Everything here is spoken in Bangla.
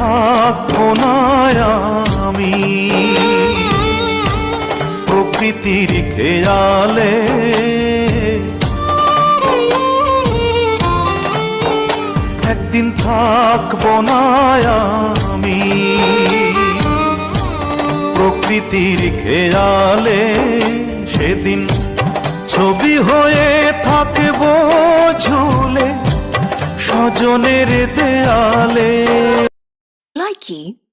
থাকবো না আমি প্রকৃতির খেয়ালে। একদিন থাকবো না আমি প্রকৃতির খেয়ালে, সেদিন ছবি হয়ে থাকবো ঝুলে স্বজনের দেয়ালে। Likey